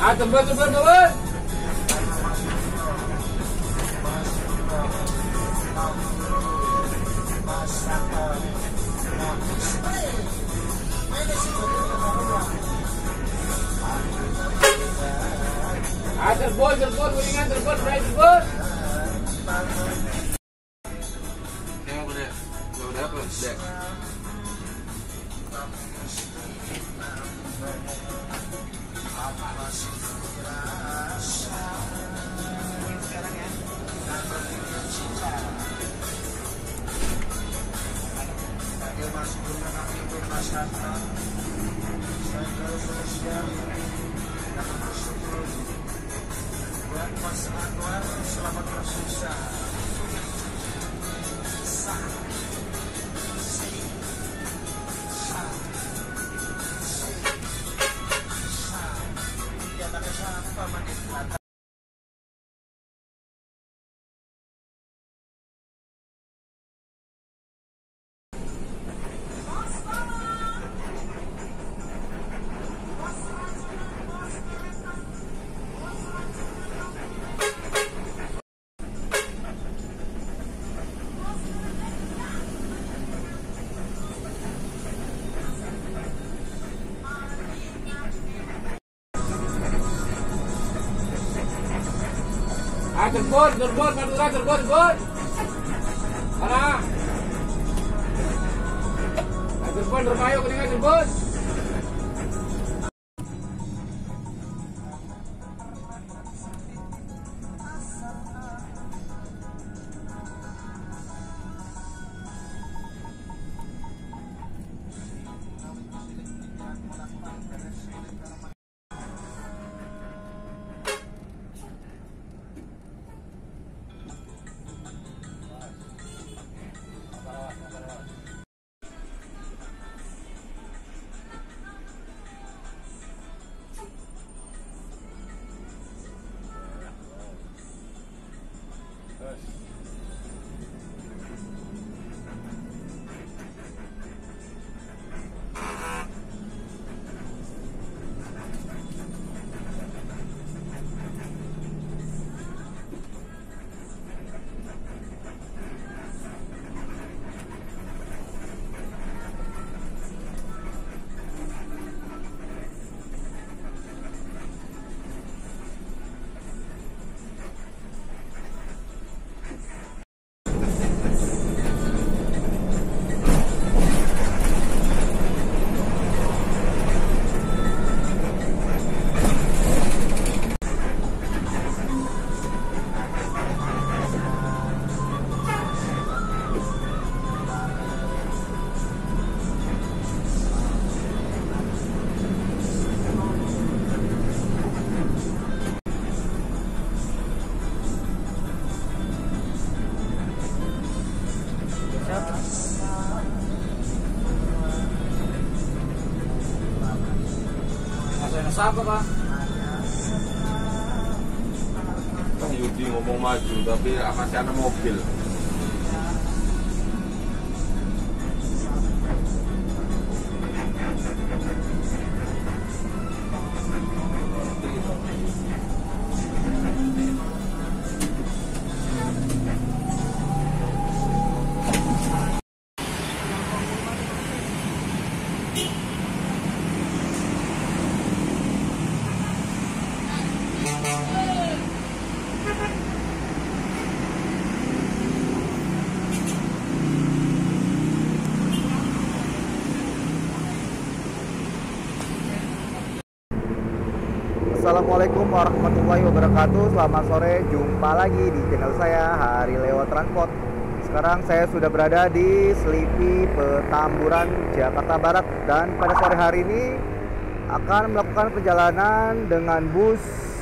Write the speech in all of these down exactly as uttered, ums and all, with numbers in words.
Ah, tebel, tebel, tebel. Ah, terbon, terbon, kuningan, terbon, naik terbon. Yang udah, udah apa? Udah. Selamat bersusah. Ah, terbon, terbon, Madura, terbon, terbon. Mana? Ah, terbon, Dermayo, kuningan, terbon. Siapa, Pak? Kan Yudi ngomong maju tapi masih ada mobil. Assalamualaikum warahmatullahi wabarakatuh. Selamat sore, jumpa lagi di channel saya Hari Lewat Transport. Sekarang saya sudah berada di Selipi Petamburan, Jakarta Barat. Dan pada sore hari ini akan melakukan perjalanan dengan bus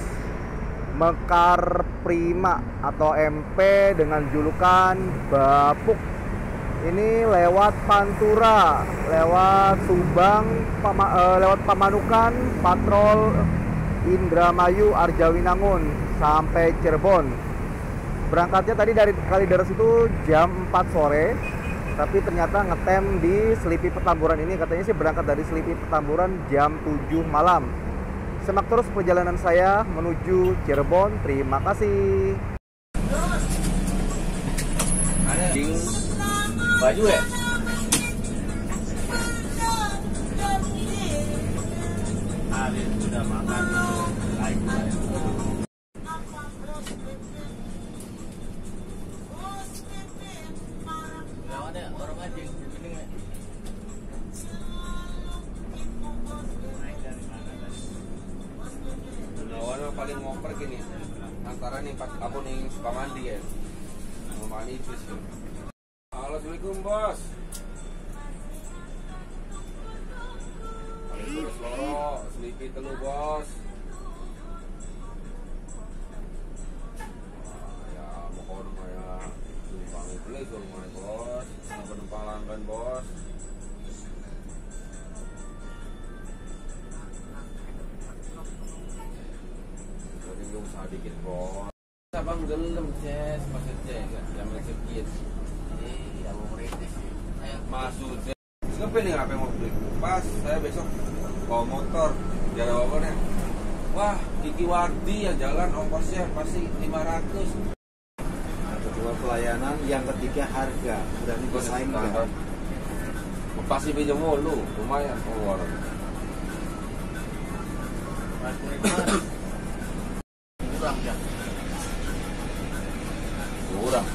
Mekar Prima atau M P dengan julukan Bapuk. Ini lewat Pantura, lewat Subang, Pama, eh, lewat Pamanukan, Patrol Indramayu, Arjawinangun sampai Cirebon. Berangkatnya tadi dari Kalideres itu jam empat sore, tapi ternyata ngetem di Selipi Petamburan ini. Katanya sih berangkat dari Selipi Petamburan jam tujuh malam. Simak terus perjalanan saya menuju Cirebon. Terima kasih. Ada baju ya? Hari sudah makan lagi. Ada orang aja yang begini ya. Lawan paling ngoper gini. Antara nih pas aku nih suka mandi ya. Mau mandi itu sih. Assalamualaikum bos. Terus loro, selipit telu bos. Ya mau kono ya. Numpang beli ke rumah bos. Sama penumpang langgan bos. Jadi gue usaha dikit bos. Sabang gelem ces, maksudnya enggak zaman sedikit. Eh, ya mau meritis. Maksudnya kenapa nih ngapain mau beli pas saya besok bawa motor biar apa-apa. Wah, Kiki Wardi yang jalan ongkosnya pasti lima ratus. Kedua pelayanan, yang ketiga harga. Berani bersaing nggak? Pasti pinjam mulu, lumayan pengeluaran. Kurang ya. Kurang.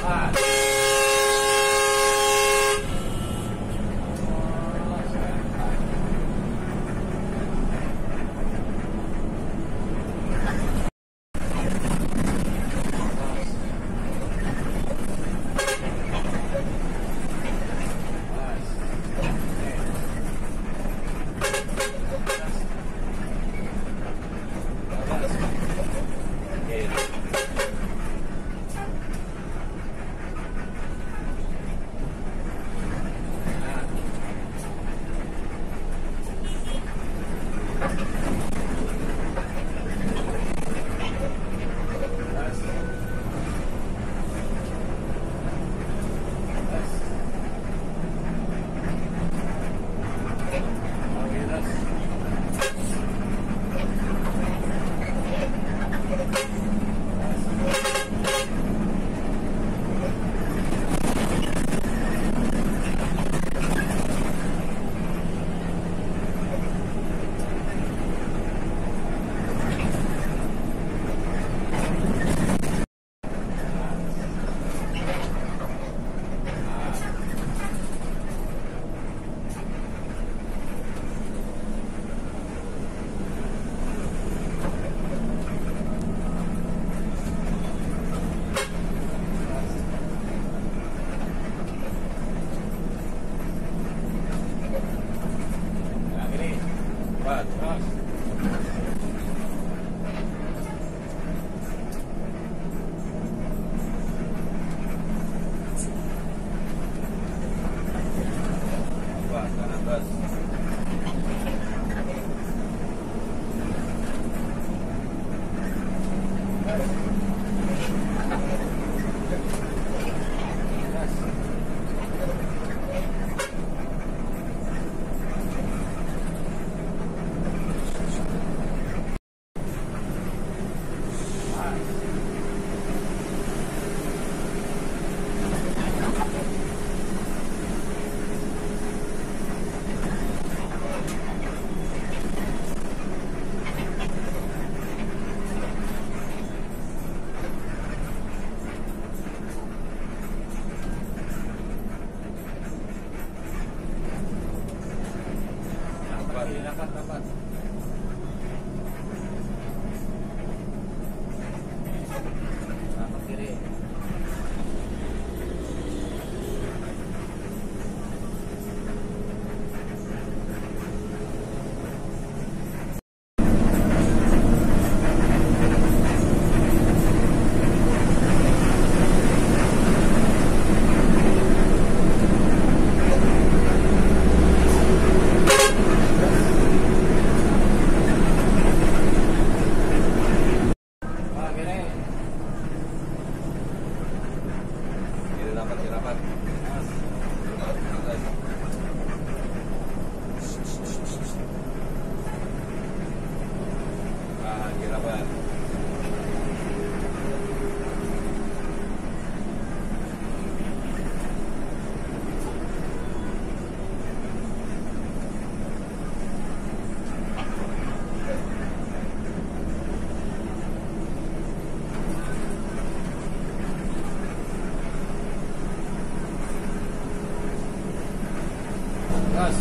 Gas.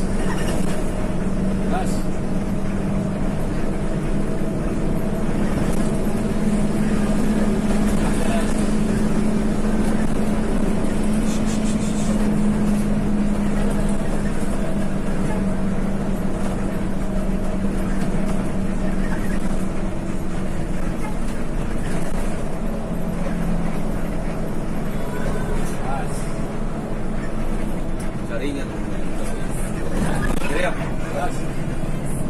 Gas. Ringan. Kira. Gas.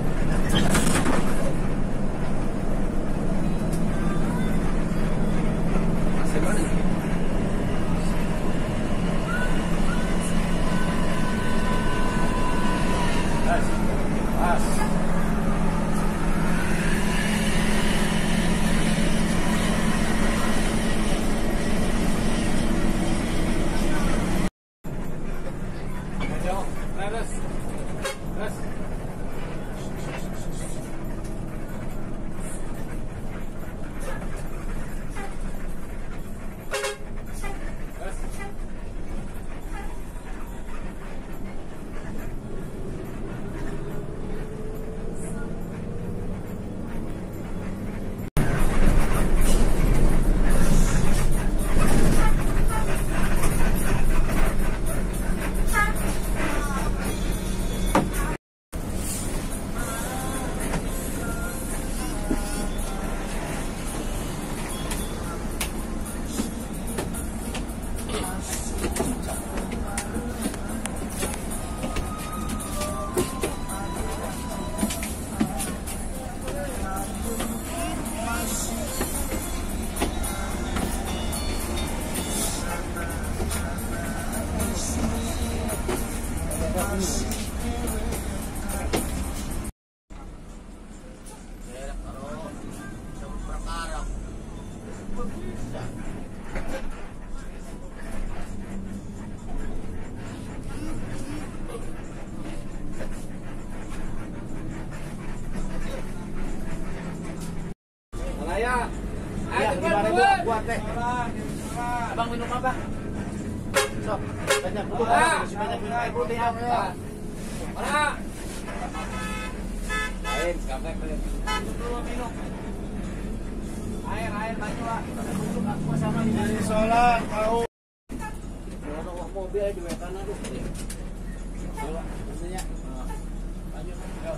Buat teh. Abang minum apa? Sok, banyak dulu. Masih banyak minum air putih ya. Mana? Air, kaplek teh. Dulu minum. Air, air banyak lah. Aku sama ini solar tahu. Ada wah mobil di wetan aduh. Coba, maksudnya. Lanjut. Yo.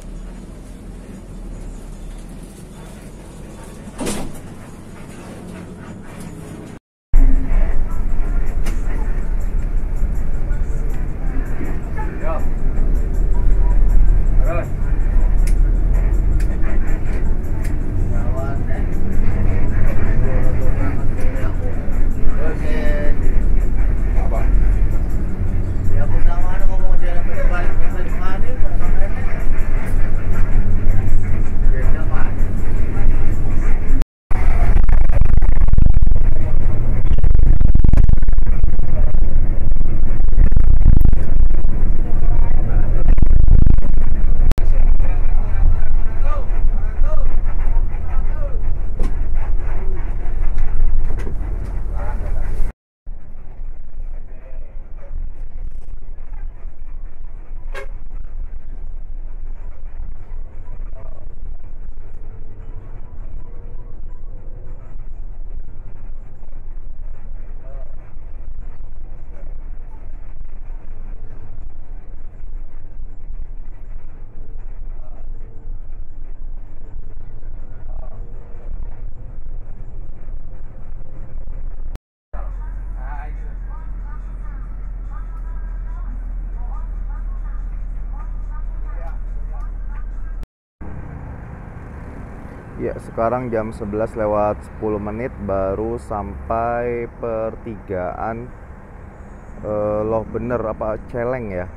Ya, sekarang jam sebelas lewat sepuluh menit baru sampai pertigaan eh, Loh bener apa Celeng ya.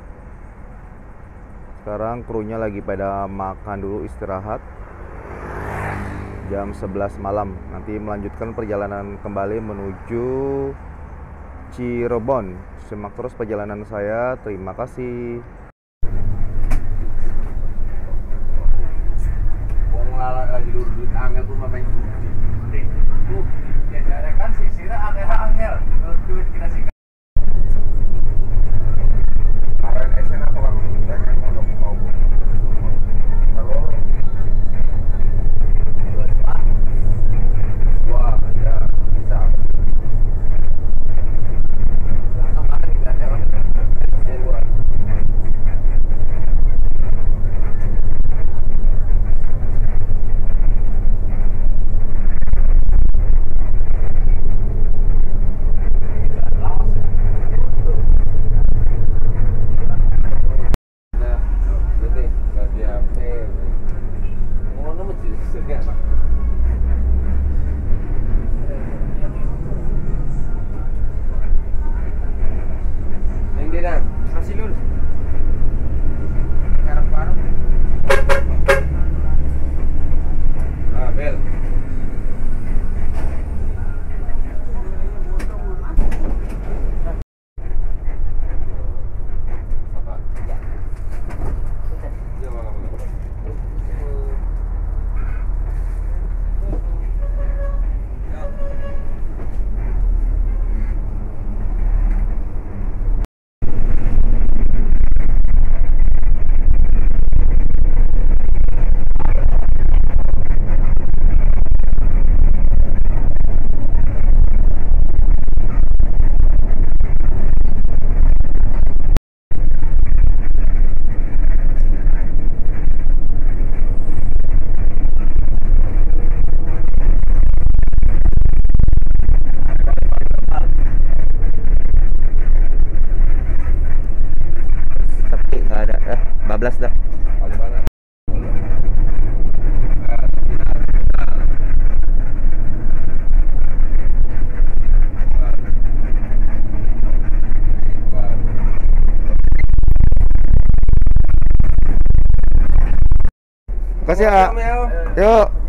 Sekarang krunya lagi pada makan dulu, istirahat. Jam sebelas malam. Nanti melanjutkan perjalanan kembali menuju Cirebon. Simak terus perjalanan saya. Terima kasih. Lagi dulu duit angel tuh mah main duit. Tuh, ya cara kan sih sira angel angel. Duit kita sih. R N S nya atau orang yang mau mau. Kalau wah, ya bisa. bablas dah. Makasih ya. Yuk.